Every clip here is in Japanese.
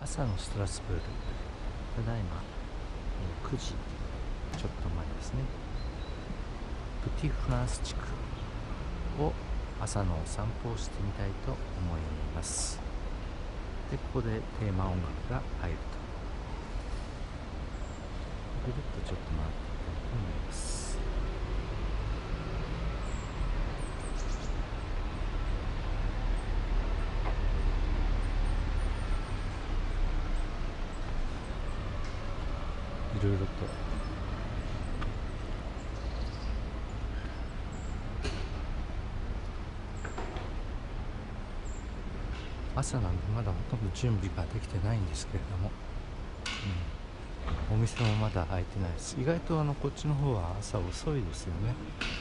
朝のストラスブール、ただいま9時ちょっと前ですね。プティフランス地区を朝のお散歩をしてみたいと思います。で、ここでテーマ音楽が入ると、ぐるっとちょっと回っていきたいと思います。いろいろと朝なんでまだほとんど準備ができてないんですけれども、お店もまだ開いてないです。意外とこっちの方は朝遅いですよね。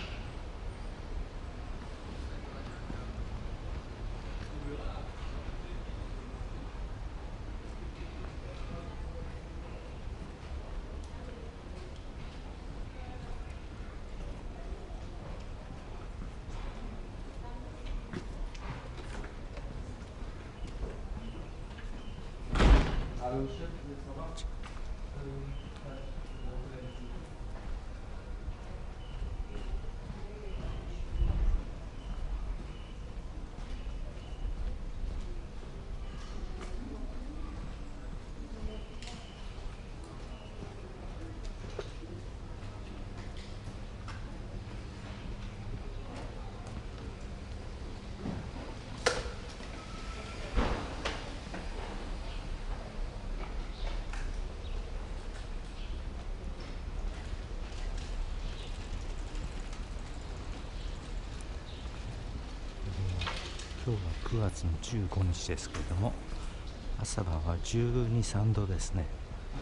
今日は9月の15日ですけれども、朝晩は12、3度ですね。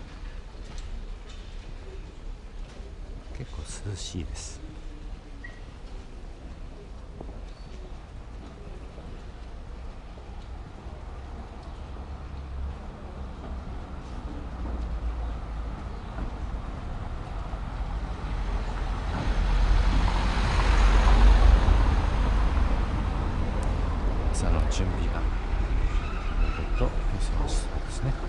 結構涼しいです。朝の準備がと忙しそうですね。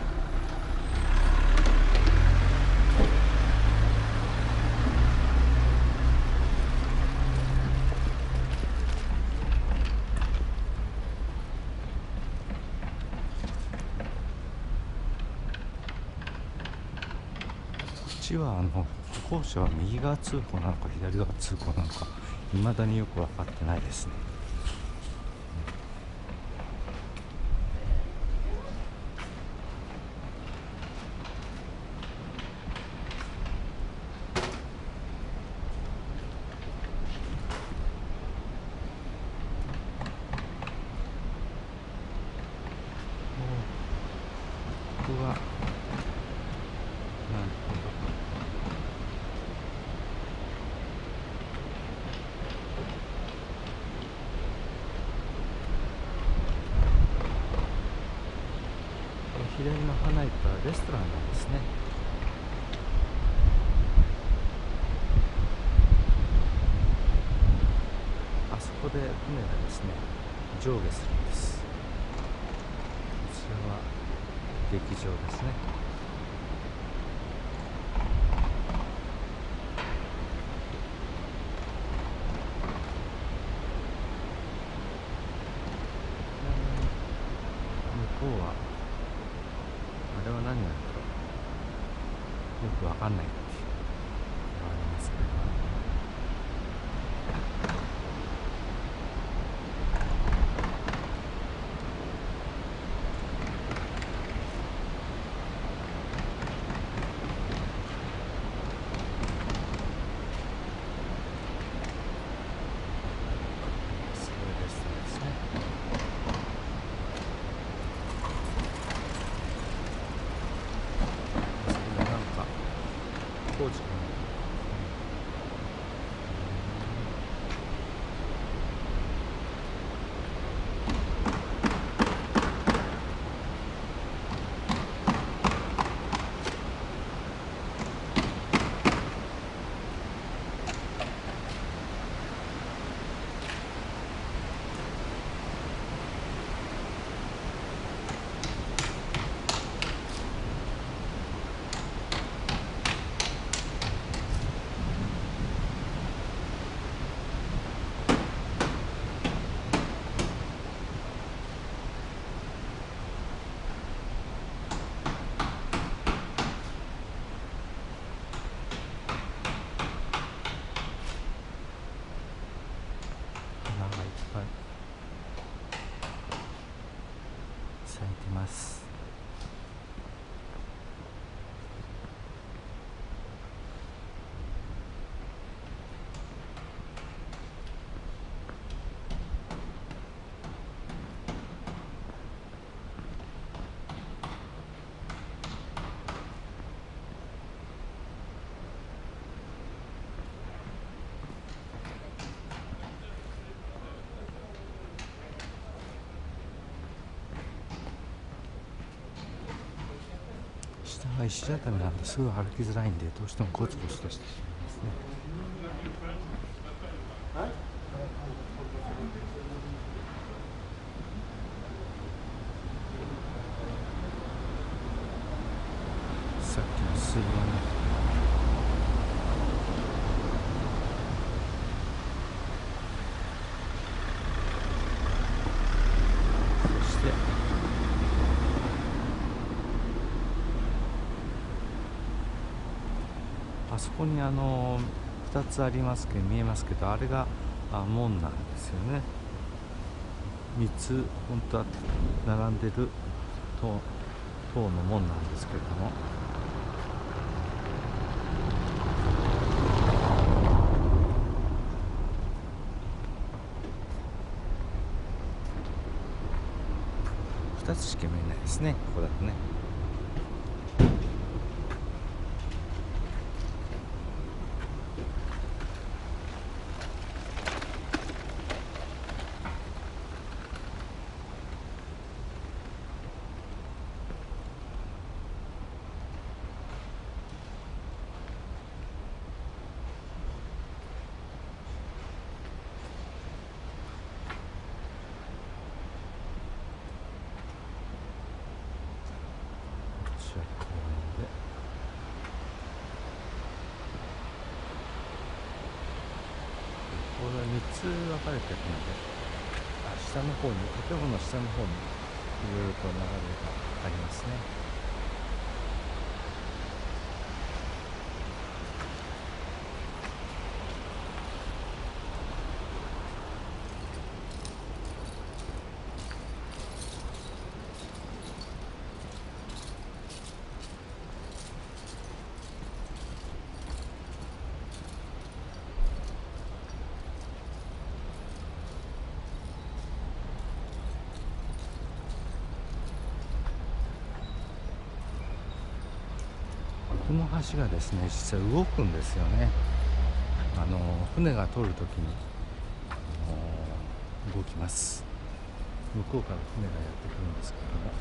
こっちは歩行者は右側通行なのか左側通行なのか未だによく分かってないですね。ここはなるほど。左の離れたレストランなんですね。あそこで船がですね上下するんです。こちらは劇場ですね。向こうはあれは何なんだろう、よくわかんないって言われますけど、そうですね。それでなんかす。下は石畳なんですぐ歩きづらいんで、どうしてもゴツゴツとしてしまいますね。さっきの水路ね。そしてあそこに2つありますけど、見えますけど、あれが門なんですよね。3つ本当は並んでる塔の門なんですけれども、2つしか見えないですね、ここだとね。これは3つ分かれてるので、下の方に、建物の下の方にいろいろと流れがありますね。この橋がですね、実は動くんですよね。船が通るときに、動きます。向こうから船がやってくるんですけれども、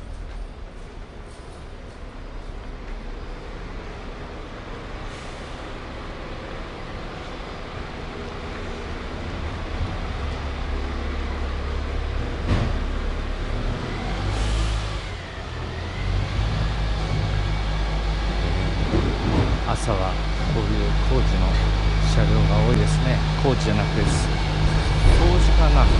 朝はこういう工事の車両が多いですね。工事じゃなくて掃除かな。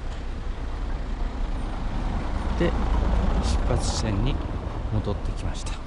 で出発地点に戻ってきました。